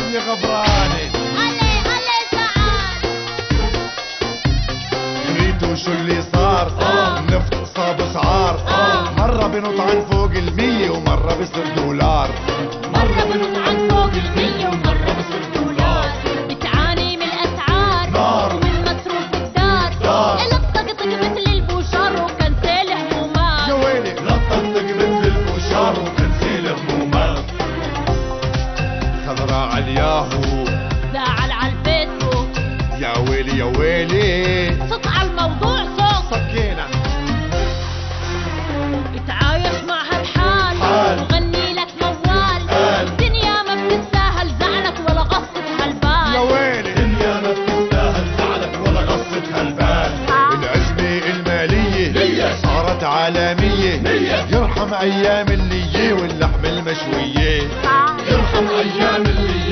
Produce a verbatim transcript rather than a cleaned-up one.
يا غبراني. هلي هلي سعاد. ريتو شو اللي صار؟ النفط صاب اسعار، مرة بنط عن فوق المية ومرة بصير دولار. مرة بنط عن فوق المية ومرة بصير دولار. بتعاني من الأسعار نار ومن مصروف الدار. دار. الطقطق مثل البوشار وكنسل همومات. يا ويلي لطقطق مثل البوشار وكنسيل همومات. خضراء عالياهو زعل عالفيسبوك. يا ويلي يا ويلي صوت عالموضوع صوت. سكينة اتعايش مع هالحال حال. وغني لك موال. قال. الدنيا ما بتستاهل زعلك ولا قصة يا هالبال. ويلي الدنيا ما بتستاهل زعلك ولا قصة هالبال. الأزمة المالية ليا. صارت عالمية، ليا. يرحم أيام اللي واللحم المشوية. يرحم ايام اللي